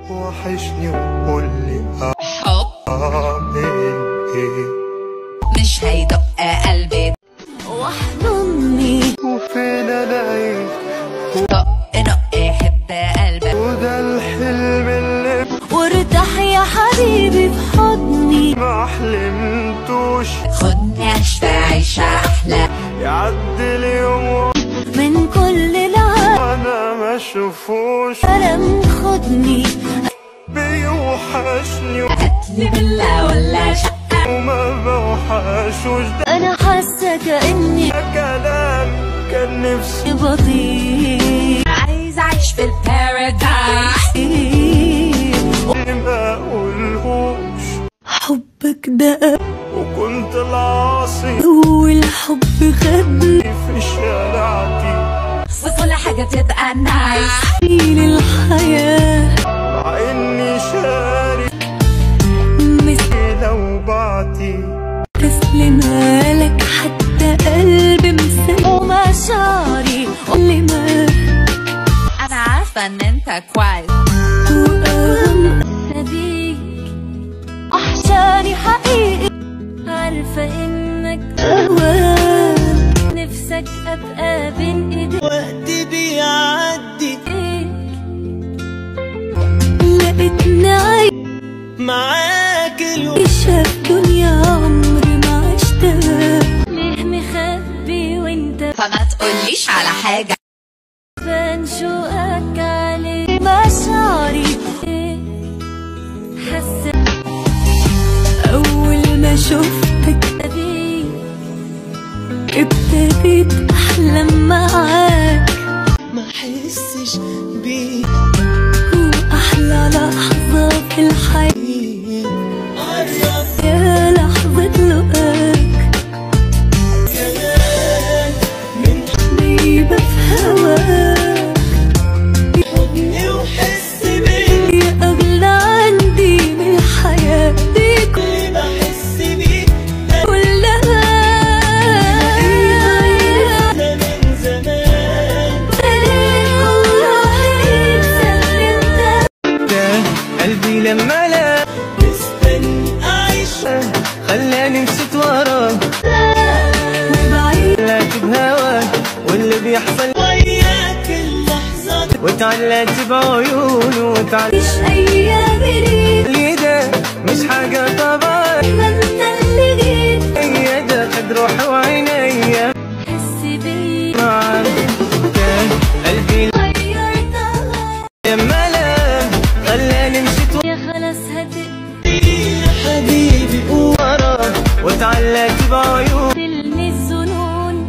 وحشني وقولي أعمل إيه. مش هيدق قلبي واحضني وفين ألاقيك دق حتة قلبك وده الحلم اللي وارتاح يا حبيبي في حضني ما حلمتوش. خدني عيش أحلى يعدي اليوم من كل العالم وأنا ما أشوفوش. خدني بيوحشني قتلي بالله ولا شقة وما بوحشوش. ده انا حاسه كاني كلام كان نفسي بطيء عايز أعيش في البارادايس ما أقولهوش. حبك ده وكنت العاصي اول حب خدني في شارعتي وكل حاجة تبقى نايس للحياه مع إني شاري لو بعتي تسلمها لك حتى قلبي مسك ومشاعري اللي ما أنا عارفة إن أنت كويس بيك أحشاني حقيقي عارفة إنك أوام نفسك أبقى بين إيديك وقت بيعدي لقيتني عايشة معاك في دنيا عمري ما عشتها ليه مخبي وانت فما تقوليش على حاجة بان شوقك علي مشاعري حسيت أول ما شفتك بيك ابتديت أحلم معاك ما حسش بيك وأحلى لحظة في الحياة قرب يا لحظة لقاك كمان من غريبة في هواك حضني وحس بيك يا أغلى عندي من الحياة دي اللي بحس بيك كلها ده من زمان ده قلبي لما لا مستني أعيش خلاني مشيت وراه وبعيد طلعت بهواك واللي بيحصل وياك اللحظة دي واتعلقت بعيونه واتعلقت مش أيامي ليك ليه ده مش حاجة طبيعية. ما انت اللي جيت هي ده خد روحي وعينيا حس بيا معاك. كان قلبي غيرتها لما لا خلاني مشيت يا خلاص يا حبيبي قول وراه واتعلقت بعيونه هتقتلني الظنون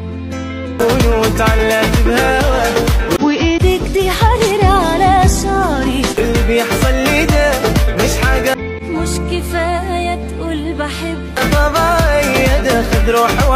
واتعلقت بهواك وإيدك دي حريرة على شعري اللي بيحصل لي ده مش حاجة مش كفاية تقول بحب طبيعية. ده خد روحي